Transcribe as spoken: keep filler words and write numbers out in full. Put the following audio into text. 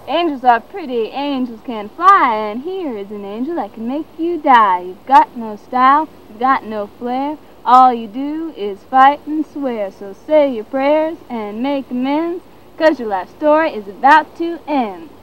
Angels are pretty, angels can fly, and here is an angel that can make you die. You've got no style, you've got no flair, all you do is fight and swear. So say your prayers and make amends, 'cause your life story is about to end.